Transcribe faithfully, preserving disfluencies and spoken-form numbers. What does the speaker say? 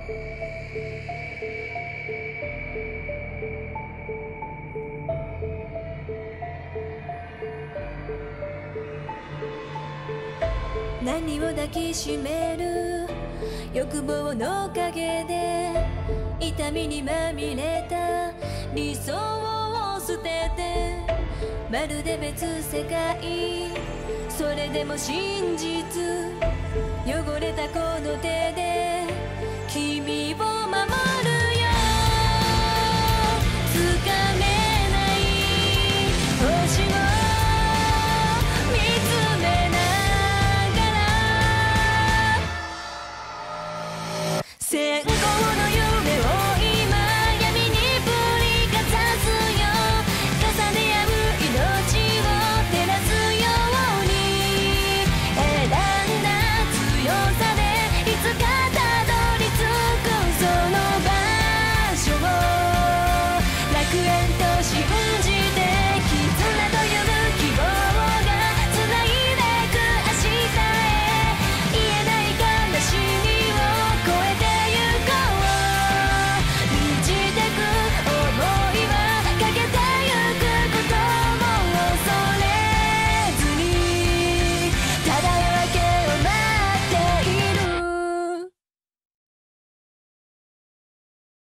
何を抱きしめる欲望の陰で痛みにまみれた理想を捨てて、まるで別世界、それでも真実、汚れたこの手で